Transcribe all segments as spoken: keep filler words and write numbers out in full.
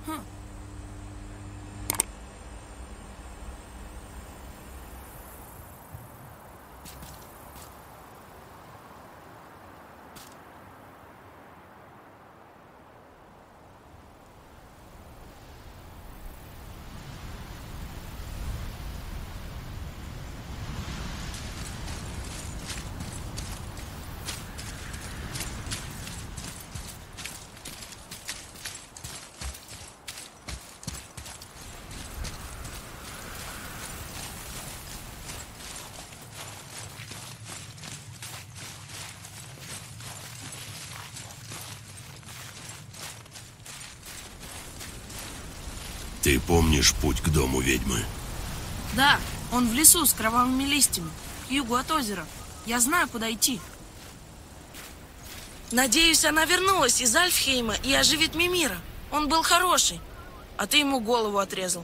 Хм. Ты помнишь путь к дому ведьмы? Да, он в лесу с кровавыми листьями, к югу от озера. Я знаю, куда идти. Надеюсь, она вернулась из Альфхейма и оживит Мимира. Он был хороший, а ты ему голову отрезал.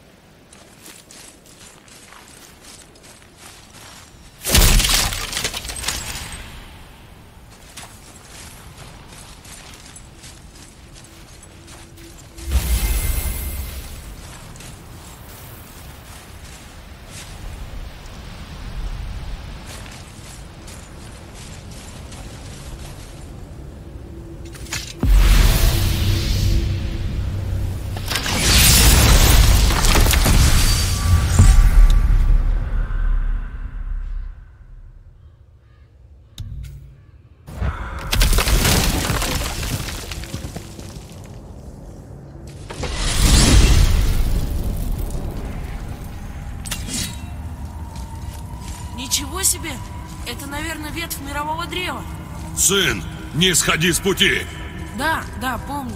Ничего себе! Это, наверное, ветвь мирового древа. Сын, не сходи с пути! Да, да, помню.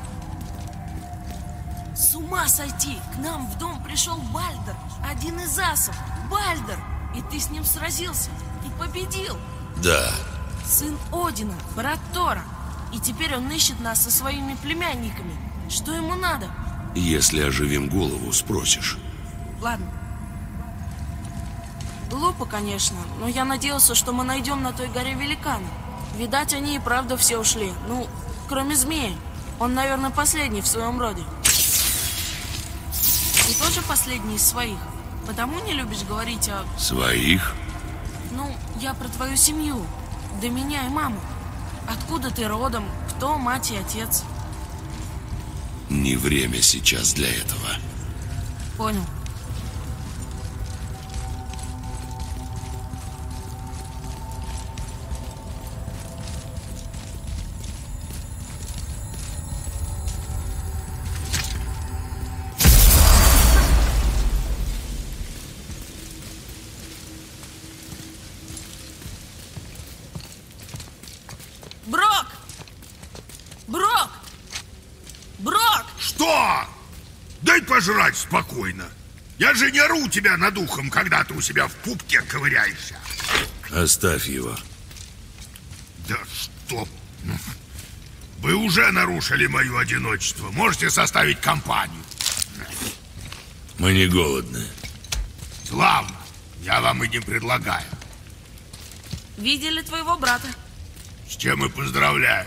С ума сойти! К нам в дом пришел Бальдер, один из асов. Бальдер! И ты с ним сразился и победил. Да. Сын Одина, брат Тора. И теперь он ищет нас со своими племянниками. Что ему надо? Если оживим голову, спросишь. Ладно. Глупо, конечно, но я надеялся, что мы найдем на той горе великана. Видать, они и правда все ушли. Ну, кроме змея. Он, наверное, последний в своем роде. Ты тоже последний из своих? Потому не любишь говорить о... Своих? Ну, я про твою семью. До меня и маму. Откуда ты родом? Кто мать и отец? Не время сейчас для этого. Понял. Брок! Брок! Брок! Что? Дай пожрать спокойно. Я же не ору тебя над ухом, когда ты у себя в пупке ковыряешься. Оставь его. Да что? Вы уже нарушили мое одиночество. Можете составить компанию. Мы не голодны. Славно. Я вам и не предлагаю. Видели твоего брата? С чем и поздравляю.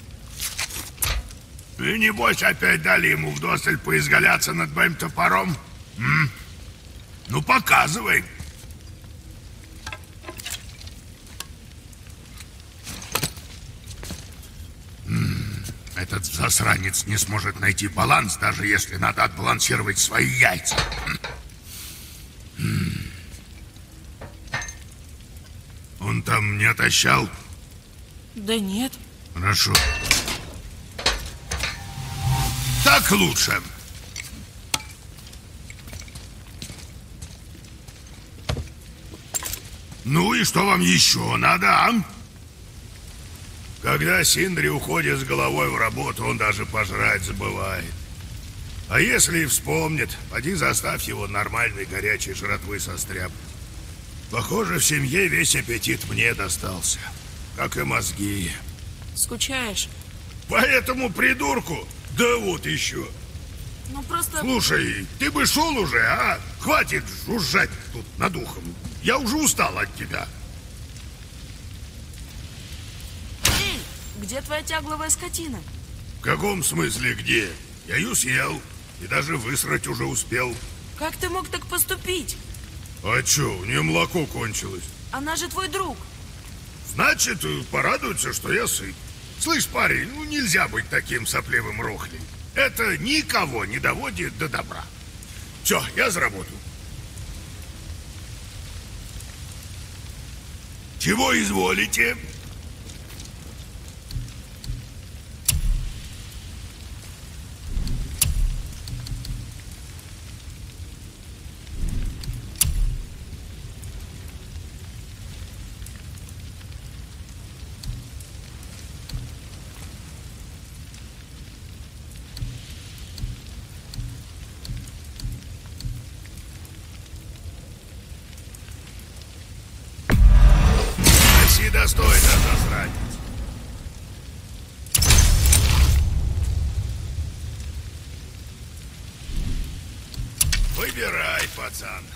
И небось опять дали ему вдосталь поизгаляться над моим топором? М? Ну, показывай. М, этот засранец не сможет найти баланс, даже если надо отбалансировать свои яйца. М. Он там не отощал? Да нет. Хорошо. Так лучше. Ну и что вам еще надо, а? Когда Синдри уходит с головой в работу, он даже пожрать забывает. А если и вспомнит, поди заставь его нормальной горячей жратвы состряпать. Похоже, в семье весь аппетит мне достался. Как и мозги. Скучаешь? По этому придурку? Да вот еще. Ну просто... Слушай, ты бы шел уже, а? Хватит жужжать тут над ухом. Я уже устал от тебя. Эй, где твоя тягловая скотина? В каком смысле где? Я ее съел и даже высрать уже успел. Как ты мог так поступить? А чё, у нее молоко кончилось. Она же твой друг. Значит, порадуется, что я сыт. Слышь, парень, ну нельзя быть таким сопливым рохлей. Это никого не доводит до добра. Все, я за работу. Чего изволите? Достойно, засранец. Выбирай, пацан.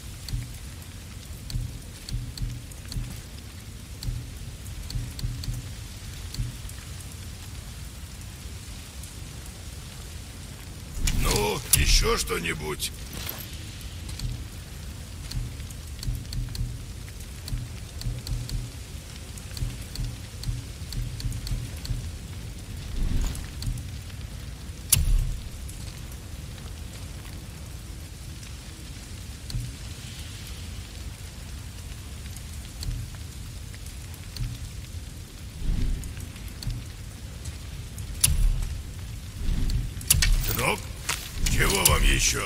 Ну, еще что-нибудь. Сынок, чего вам еще?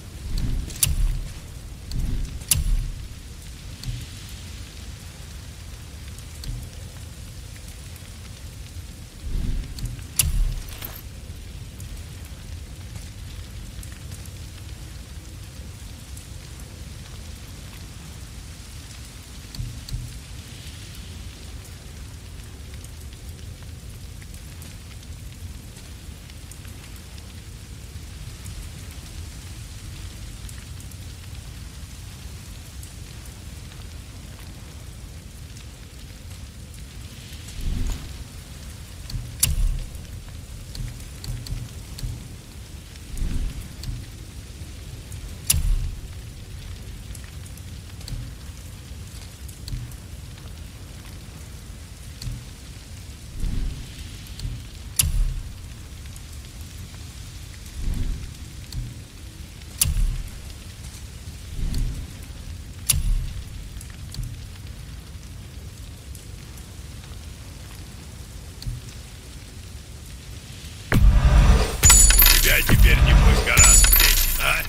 Теперь небось гора с плеч, а?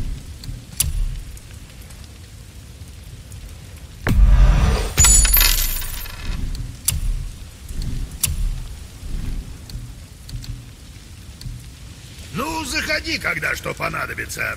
Ну, заходи, когда что понадобится.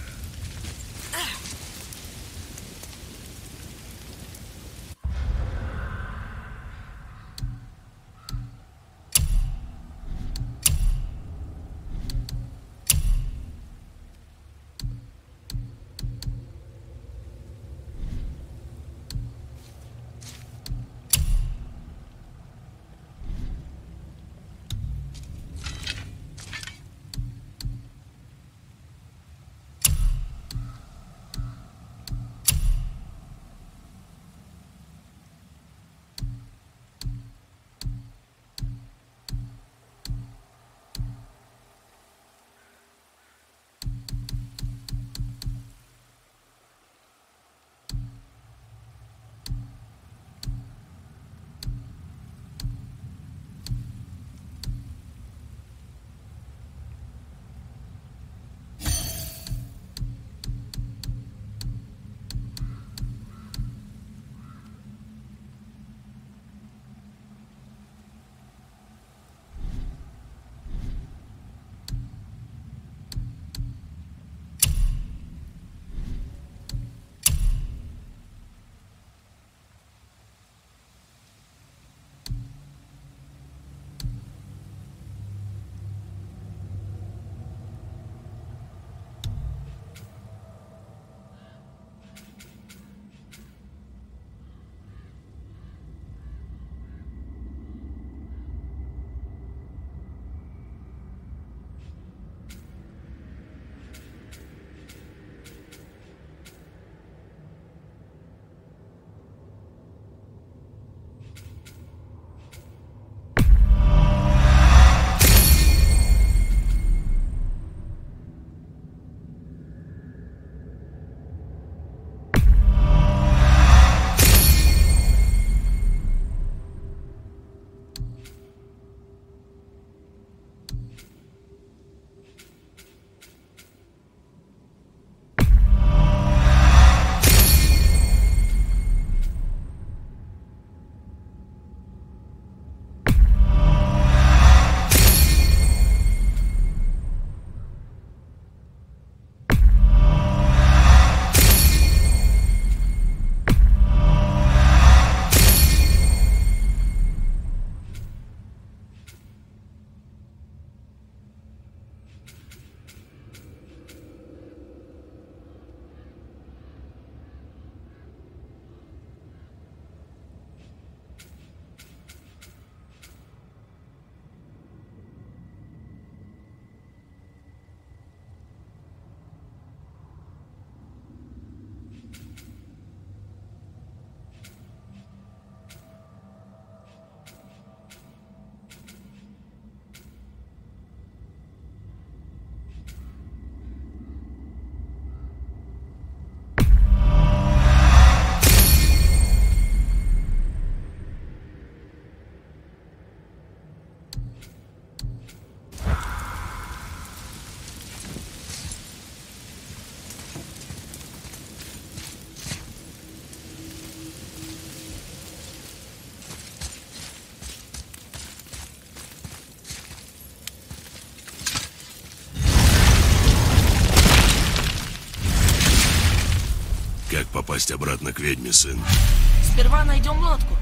Как попасть обратно к ведьме, сын? Сперва найдем лодку.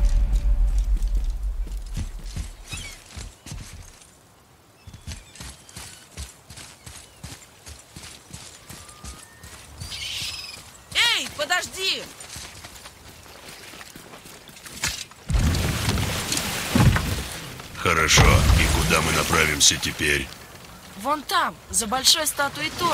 Эй, подожди! Хорошо. И куда мы направимся теперь? Вон там, за большой статуей Тора.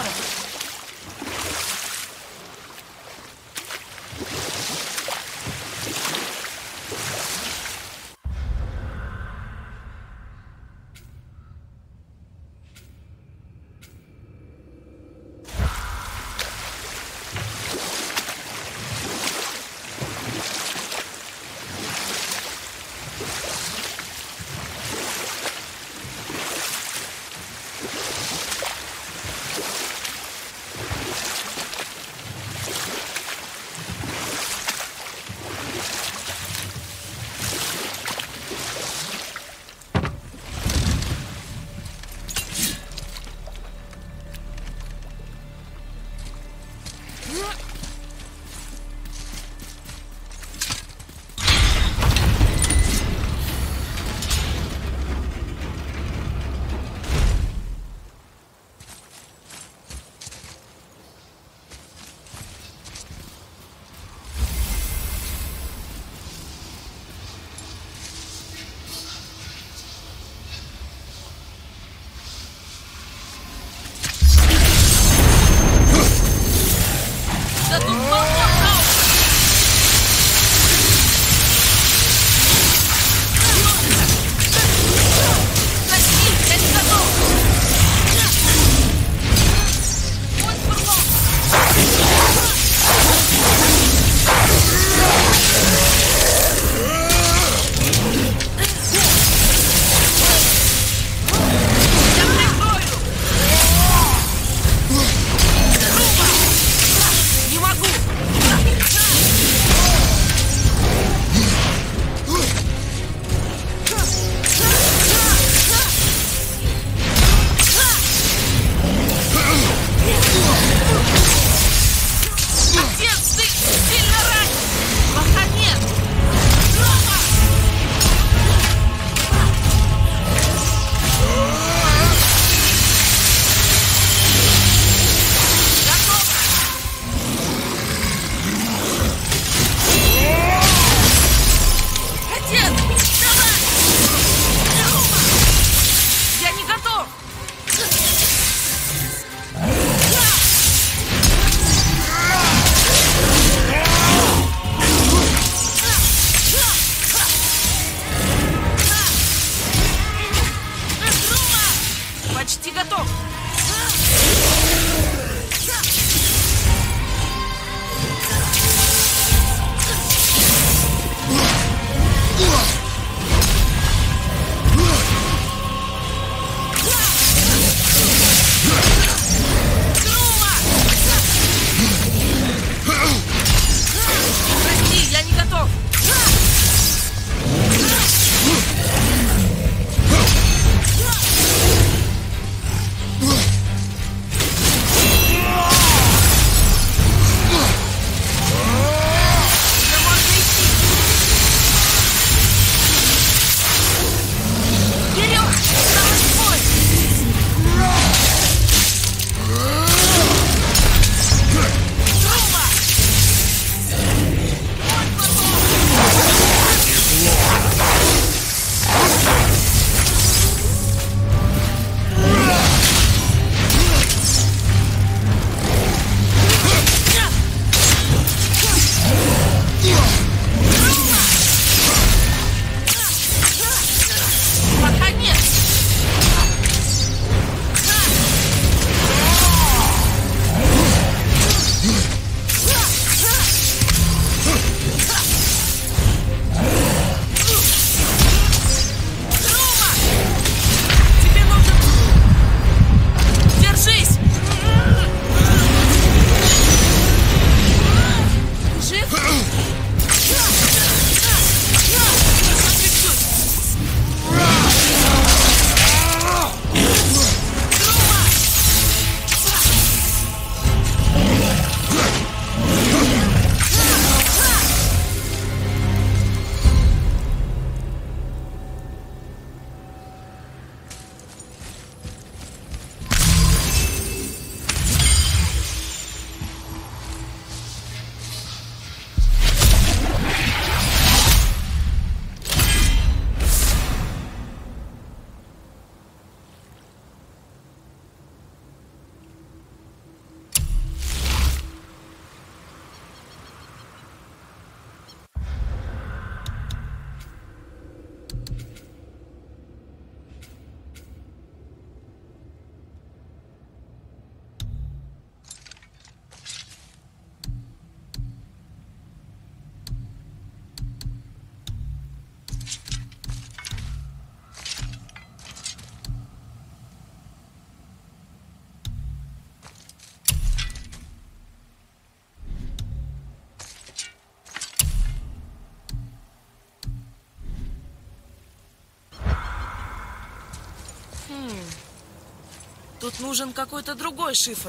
Тут нужен какой-то другой шифр.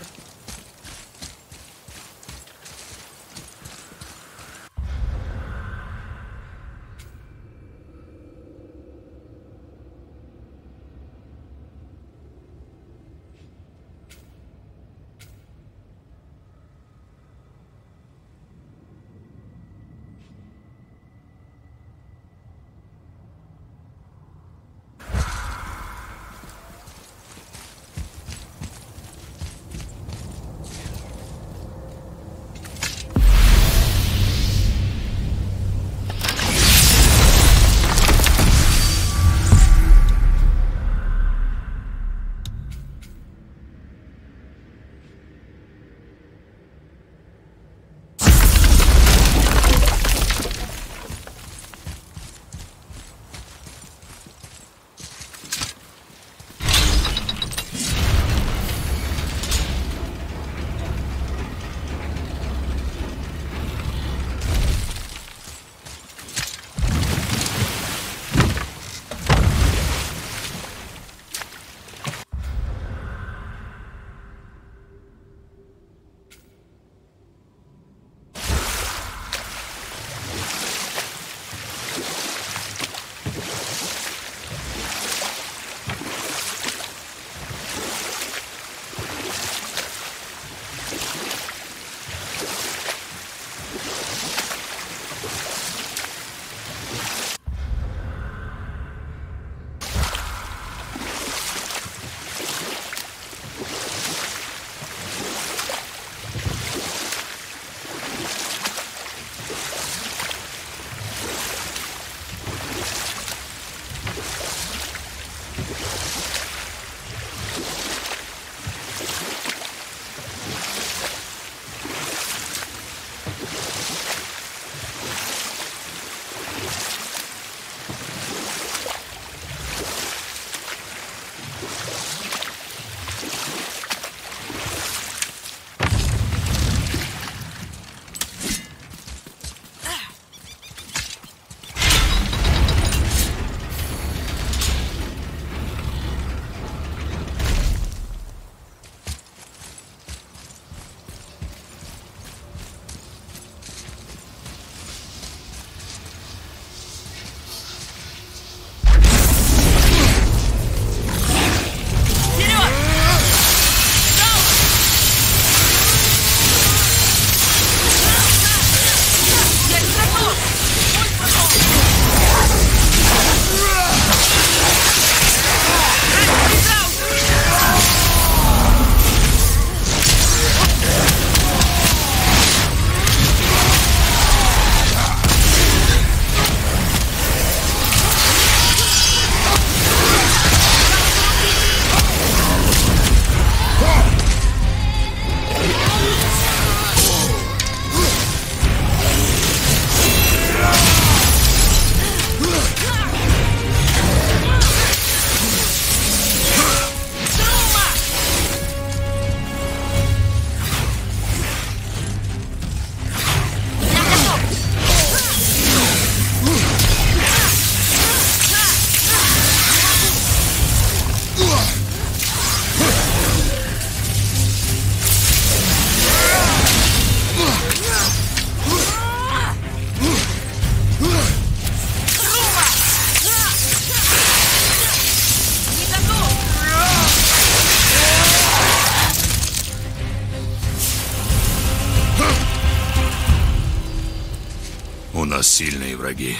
У нас сильные враги.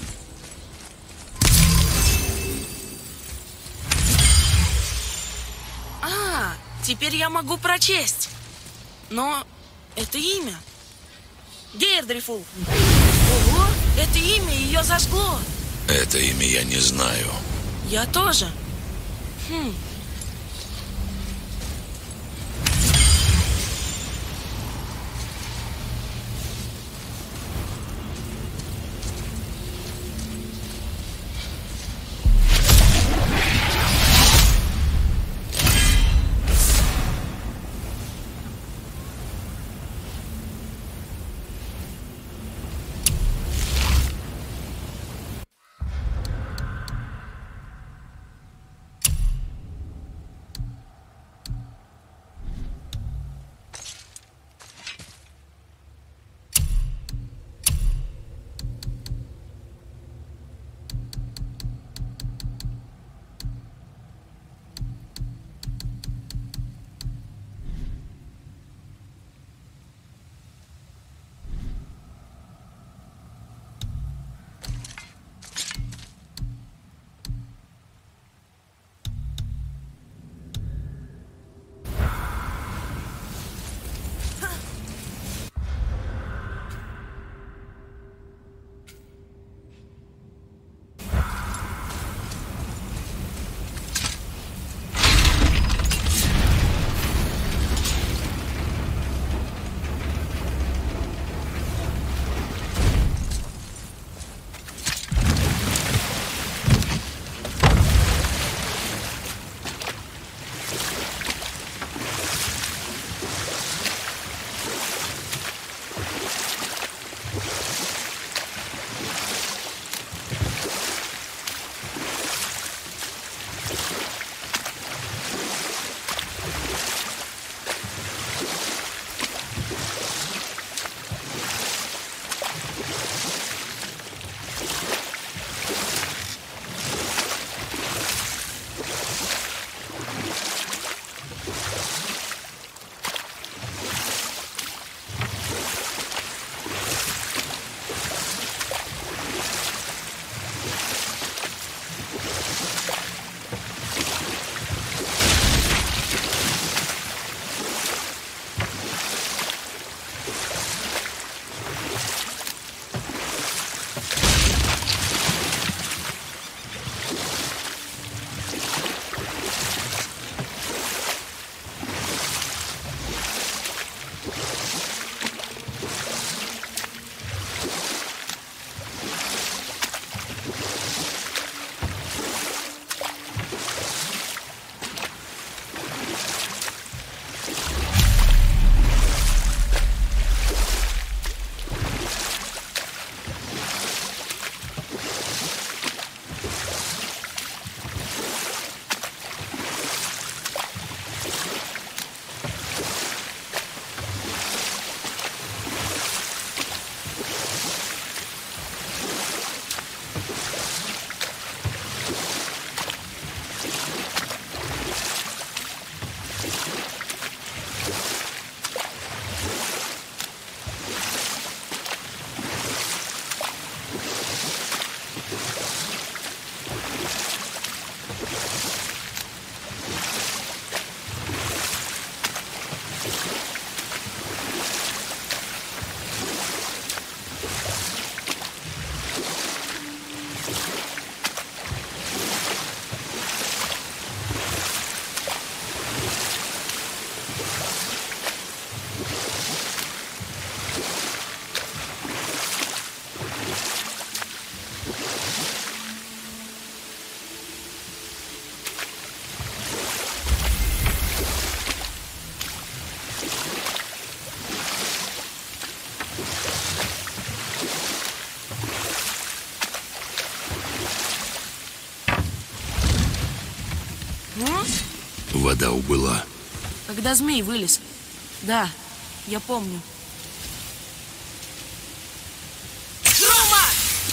А, теперь я могу прочесть. Но это имя. Гейрдрифул. Ого, это имя ее зажгло. Это имя я не знаю. Я тоже. Хм. Вода убыла. Когда змей вылез. Да, я помню. Рома!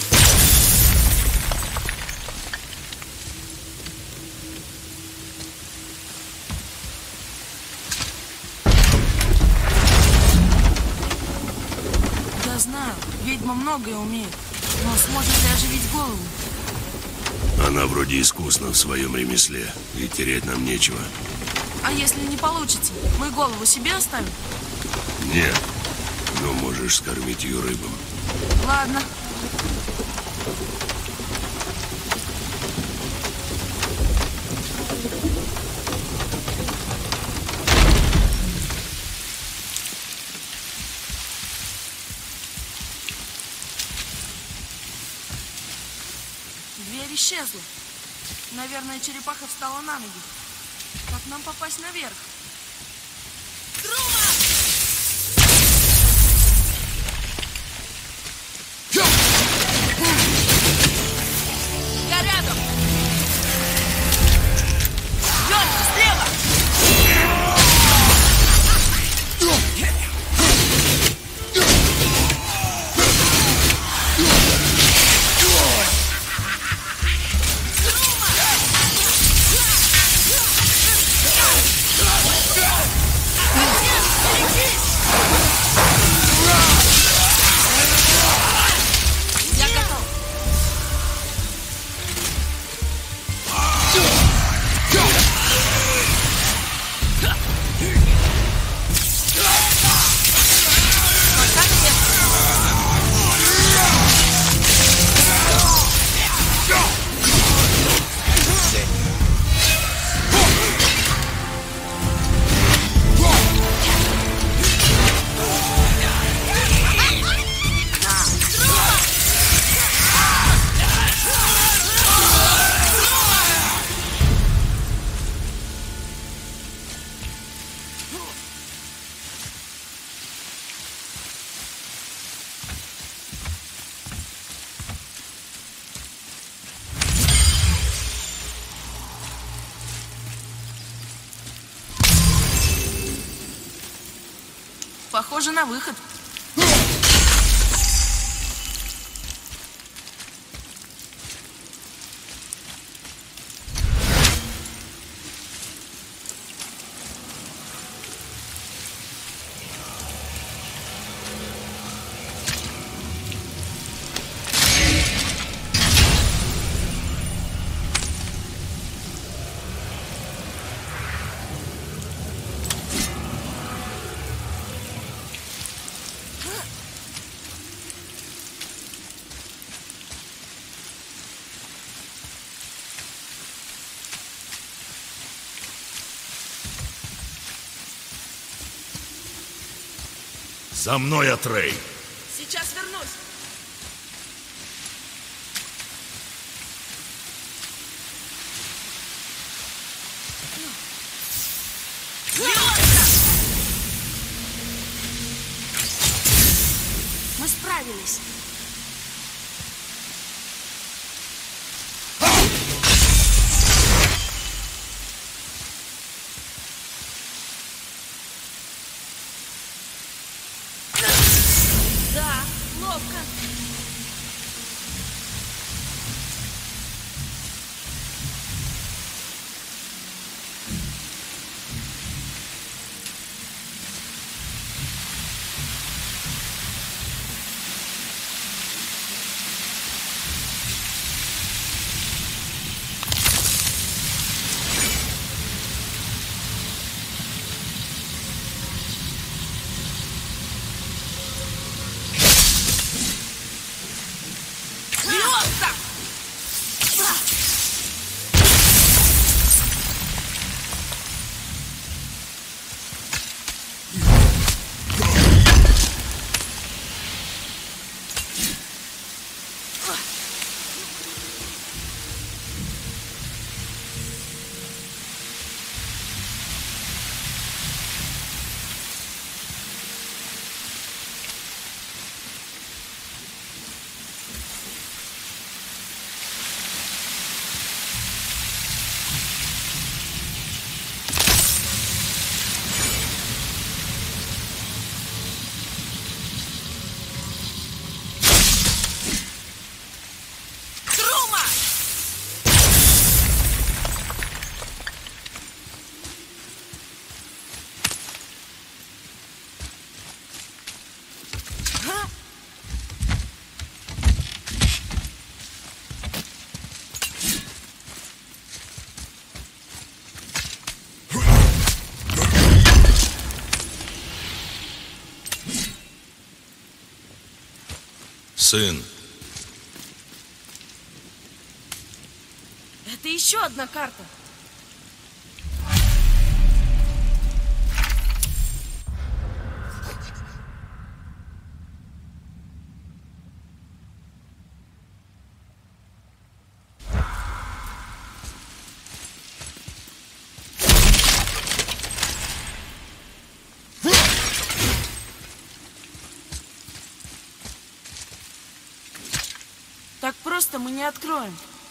Я знаю, ведьма многое умеет, но сможет ли оживить голову? Она вроде искусна в своем ремесле, и терять нам нечего. А если не получится, мы голову себе оставим? Нет, но можешь скормить ее рыбам. Ладно. Дверь исчезла. Наверное, черепаха встала на ноги. Как нам попасть наверх? Трума! Я рядом! Йорк, слева! Похоже на выход. За мной, Атрей! Сейчас вернусь. Мы справились. Да, ловко. сын. Это еще одна карта. Так просто мы не откроем.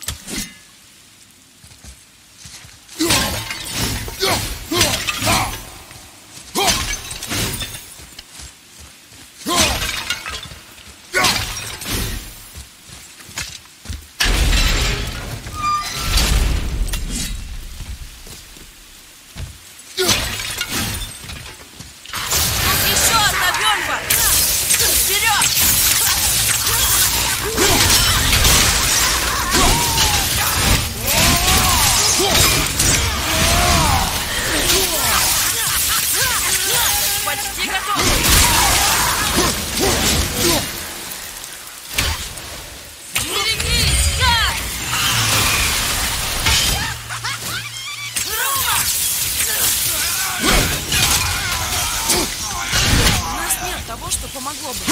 Помогло бы.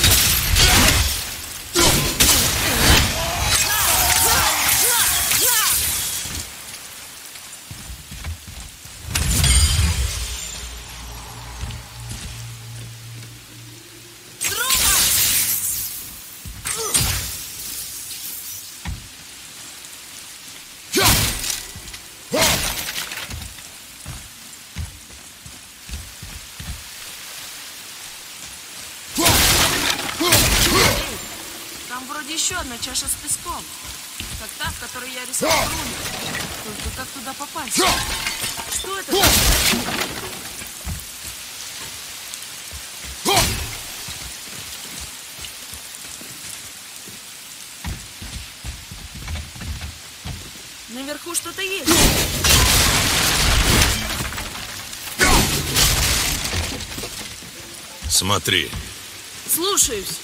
Там вроде еще одна чаша с песком. Как та, в которой я рисовал руны. Только как туда попасть? Что это такое? Наверху что-то есть. Смотри. Слушаюсь.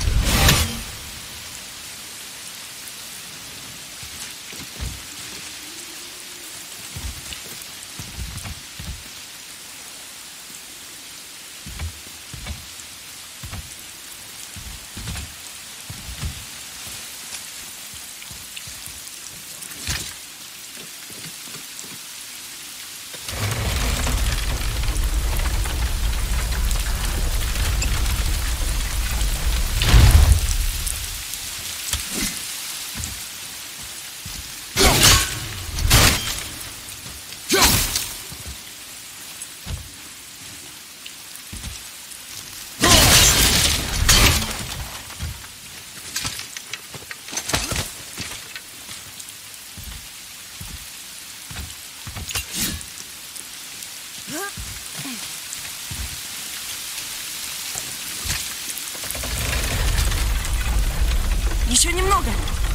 Еще немного.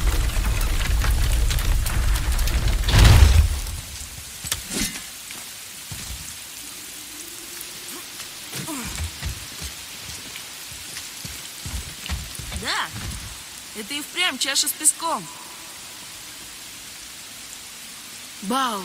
Да, это и впрямь чаша с песком. Бау.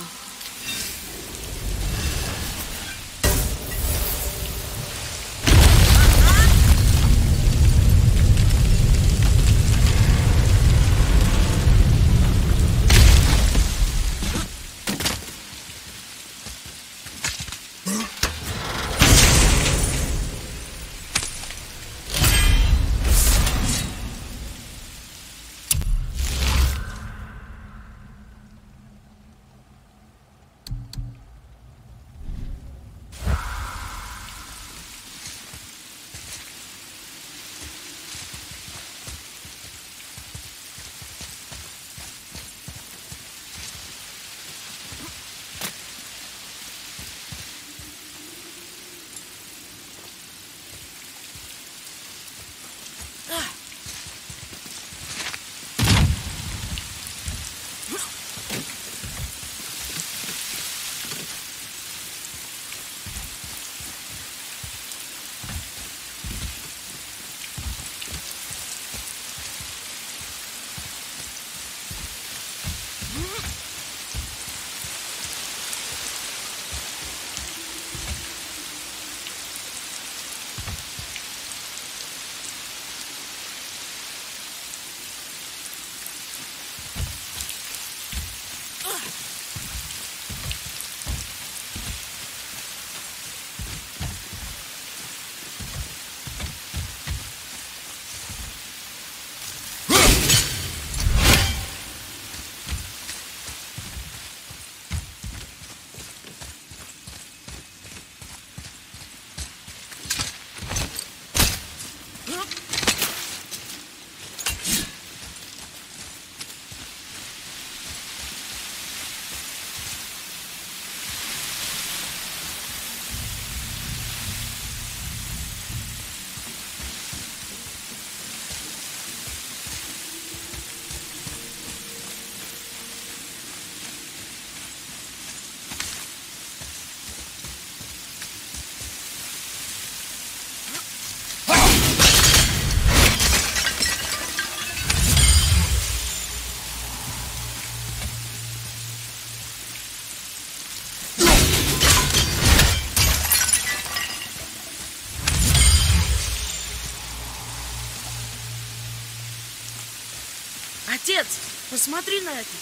Посмотри на это.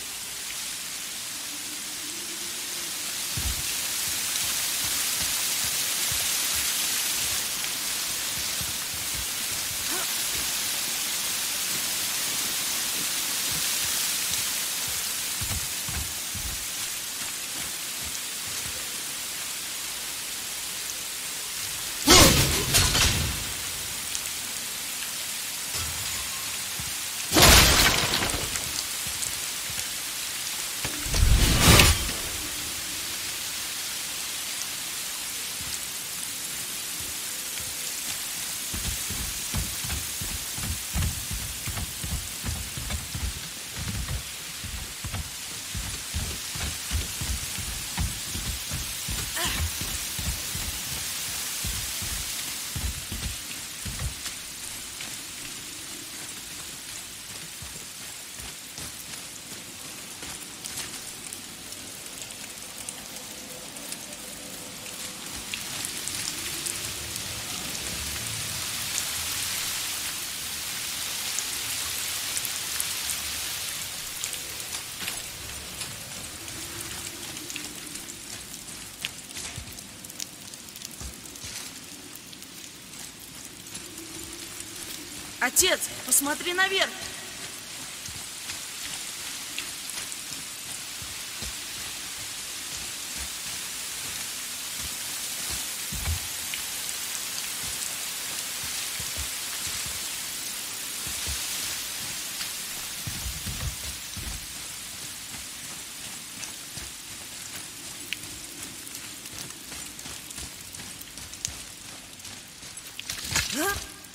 Отец, посмотри наверх. А?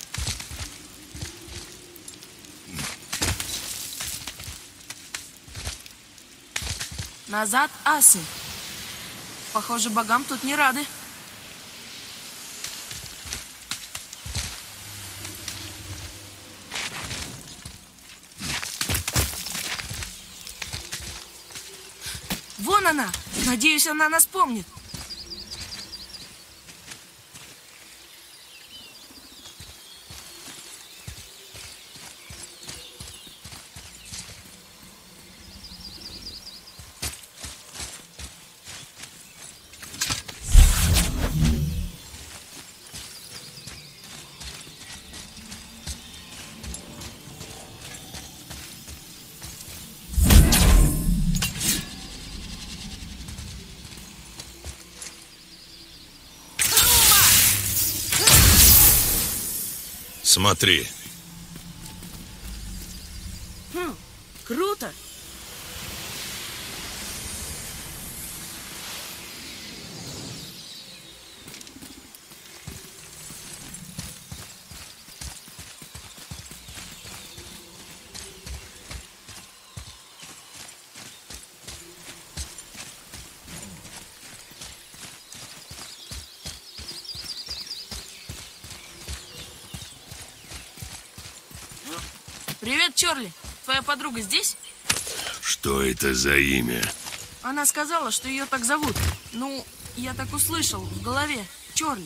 Назад, асы. Похоже, богам тут не рады. Вон она. Надеюсь, она нас помнит. Смотри. Хм, круто. Привет, Чорли. Твоя подруга здесь? Что это за имя? Она сказала, что ее так зовут. Ну, я так услышал в голове. Чорли.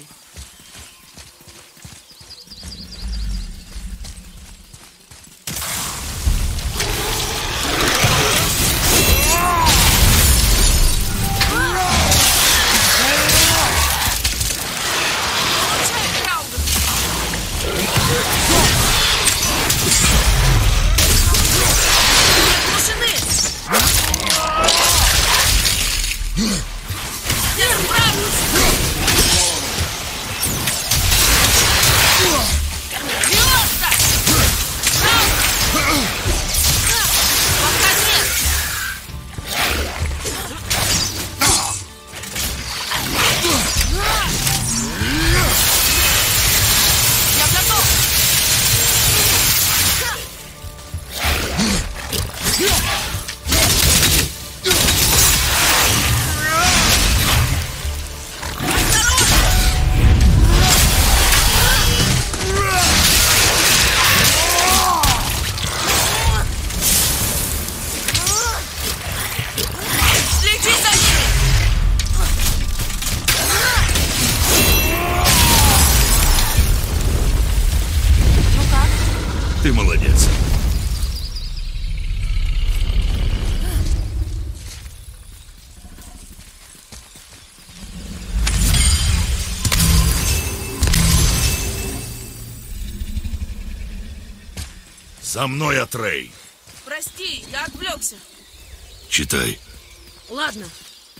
За мной, Атрей. Прости, я отвлекся. Читай. Ладно.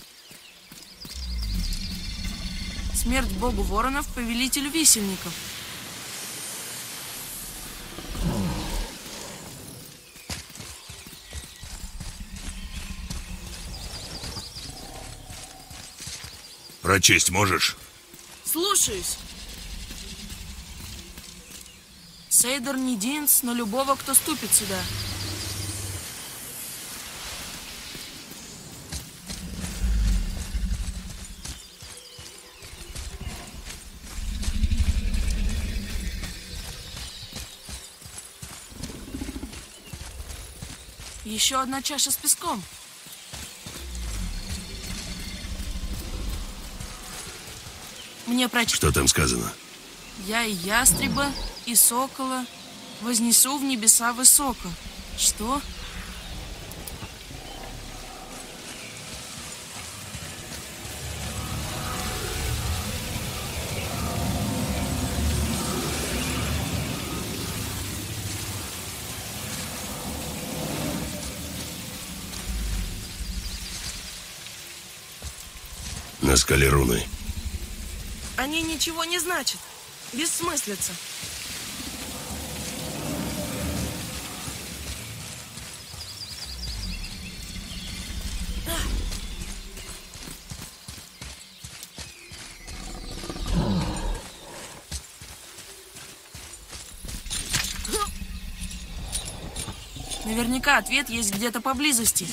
Смерть богу воронов, повелителю висельников. Прочесть можешь? Слушаюсь. Сейдер не динс на любого, кто ступит сюда. Еще одна чаша с песком. Мне прочитать. Что там сказано? Я и ястреба, и сокола вознесу в небеса высоко. Что? На скале руны. Они ничего не значат. Бессмыслица. Наверняка ответ есть где-то поблизости.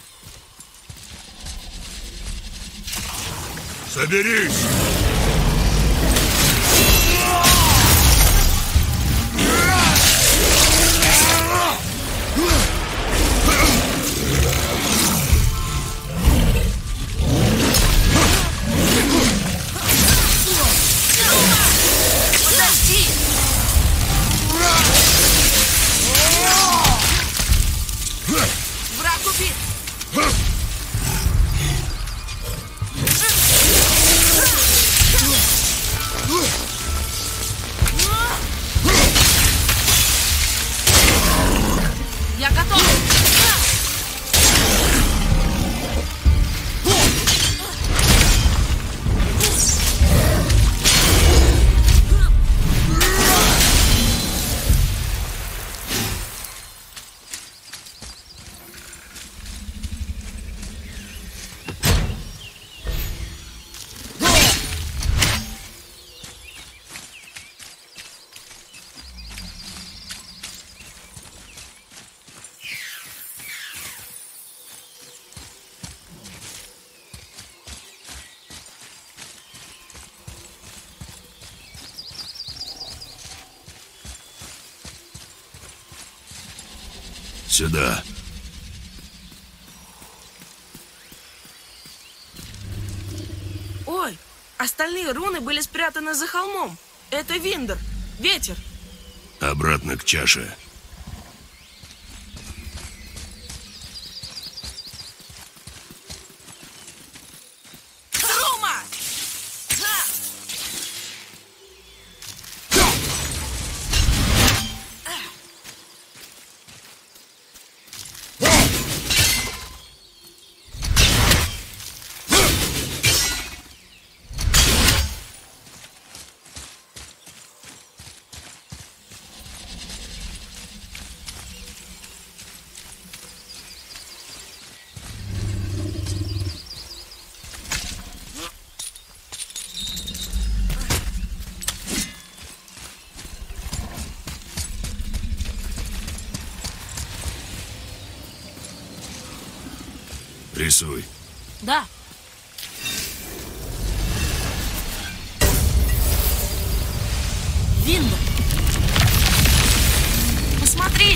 Соберись! Подожди! Враг убит! Я готов! Сюда. Ой, остальные руны были спрятаны за холмом. Это Виндер, ветер. Обратно к чаше. Рума! Ха! Рисуй. Да. Виндер. Посмотри!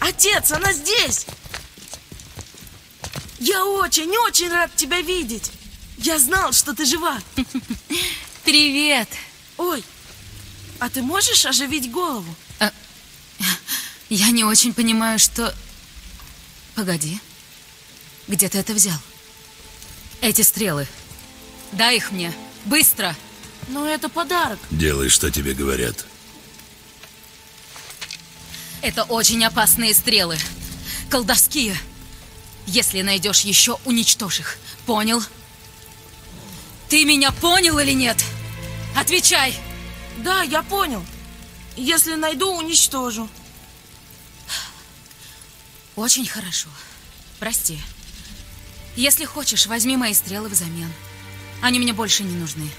Отец, она здесь! Я очень-очень рад тебя видеть. Я знал, что ты жива. Привет. Ой, а ты можешь оживить голову? А, я не очень понимаю, что... Погоди. Где ты это взял? Эти стрелы. Дай их мне. Быстро. Ну, это подарок. Делай, что тебе говорят. Это очень опасные стрелы. Колдовские. Если найдешь еще, уничтожь их. Понял? Ты меня понял или нет? Отвечай! Да, я понял. Если найду, уничтожу. Очень хорошо. Прости. Если хочешь, возьми мои стрелы взамен. Они мне больше не нужны.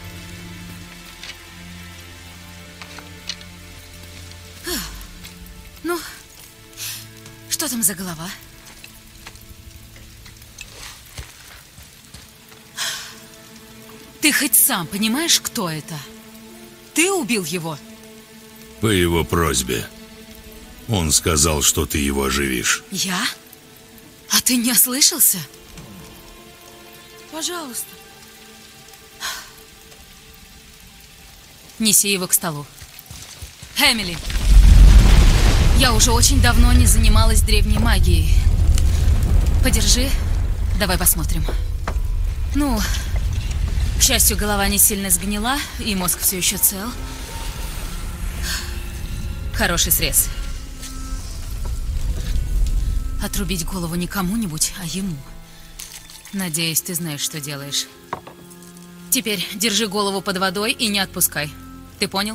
Ну, что там за голова? Ты хоть сам понимаешь, кто это? Ты убил его? По его просьбе. Он сказал, что ты его оживишь. Я? А ты не ослышался? Пожалуйста. Неси его к столу. Эмили! Я уже очень давно не занималась древней магией. Подержи, давай посмотрим. Ну, к счастью, голова не сильно сгнила, и мозг все еще цел. Хороший срез. Отрубить голову не кому-нибудь, а ему. Надеюсь, ты знаешь, что делаешь. Теперь держи голову под водой и не отпускай. Ты понял?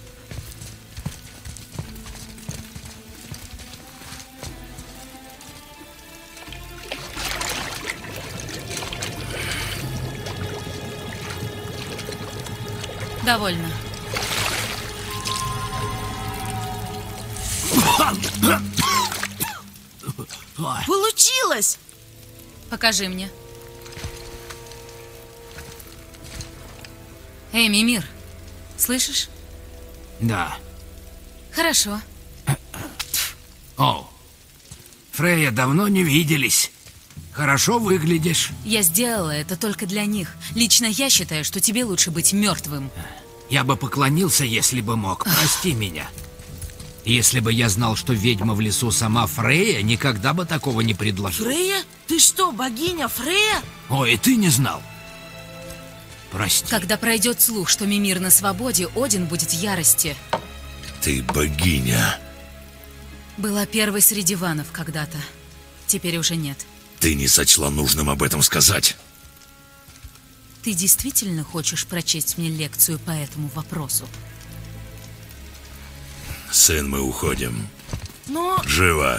Довольно. Получилось! Покажи мне. Эй, Мимир, слышишь? Да. Хорошо. О, Фрейя, давно не виделись. Хорошо выглядишь. Я сделала это только для них. Лично я считаю, что тебе лучше быть мертвым. Я бы поклонился, если бы мог. Прости меня. Если бы я знал, что ведьма в лесу сама Фрейя, никогда бы такого не предложил. Фрейя? Ты что, богиня Фрейя? Ой, и ты не знал. Прости. Когда пройдет слух, что Мимир на свободе, Один будет в ярости. Ты богиня. Была первой среди ванов когда-то. Теперь уже нет. Ты не сочла нужным об этом сказать. Ты действительно хочешь прочесть мне лекцию по этому вопросу? Сын, мы уходим. Но... Живо.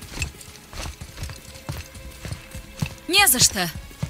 Не за что.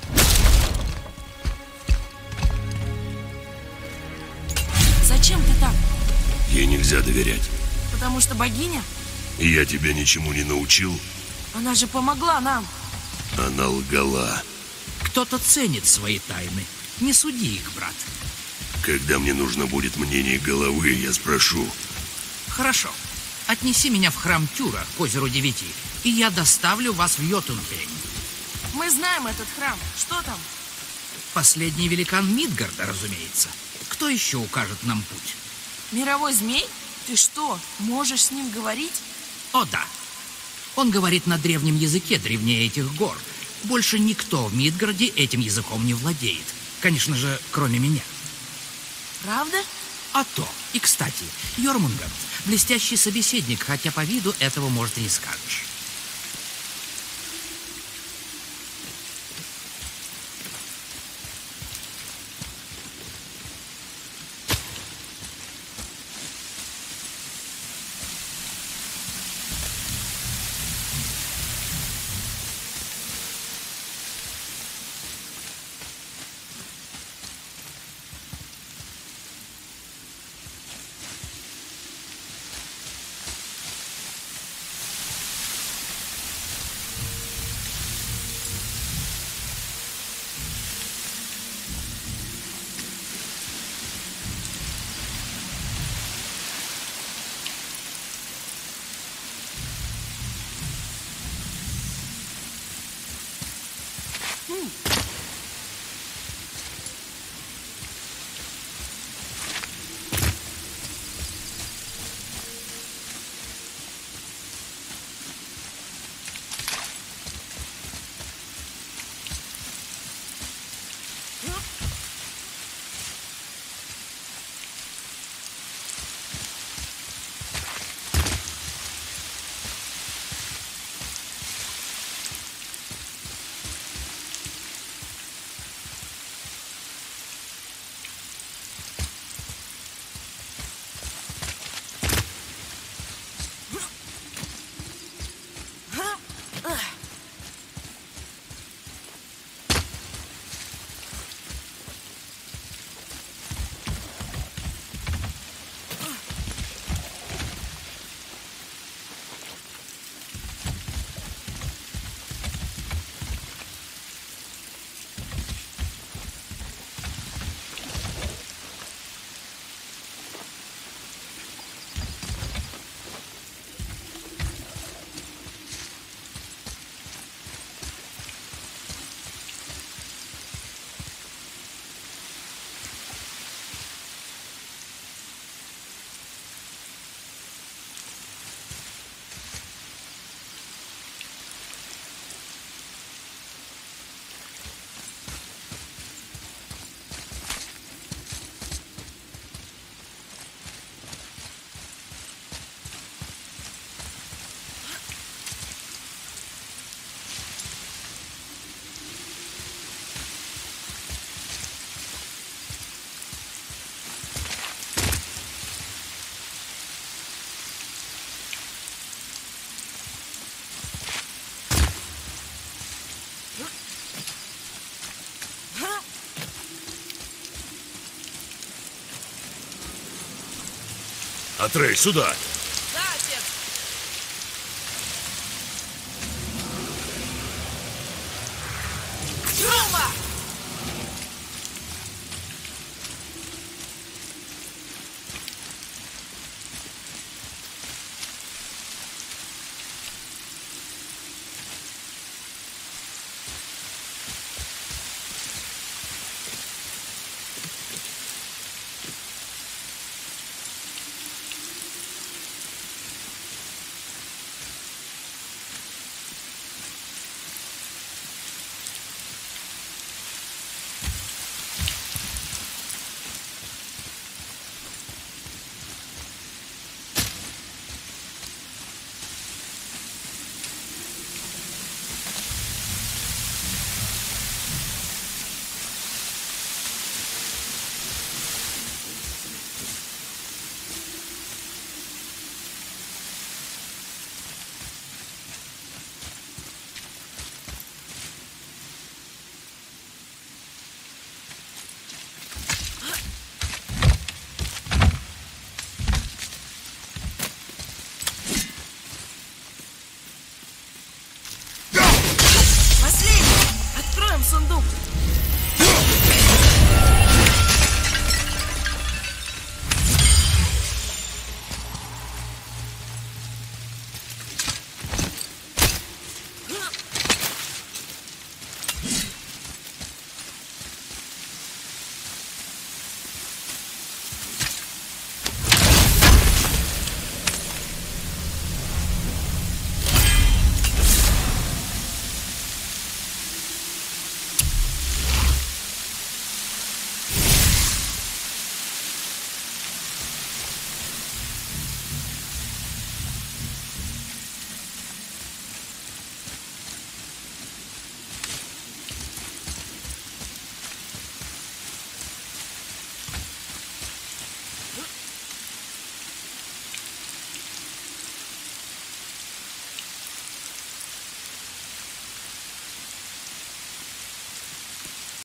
Зачем ты так? Ей нельзя доверять. Потому что богиня? И я тебя ничему не научил. Она же помогла нам. Она лгала. Кто-то ценит свои тайны. Не суди их, брат. Когда мне нужно будет мнение головы, я спрошу. Хорошо. Отнеси меня в храм Тюра к озеру Девяти, и я доставлю вас в Йотунхейм. Мы знаем этот храм. Что там? Последний великан Мидгарда, разумеется. Кто еще укажет нам путь? Мировой змей? Ты что, можешь с ним говорить? О, да. Он говорит на древнем языке, древнее этих гор. Больше никто в Мидгарде этим языком не владеет. Конечно же, кроме меня. Правда? А то. И, кстати, Йормунганд — блестящий собеседник, хотя по виду этого, может, и не скажешь. Атрей, сюда!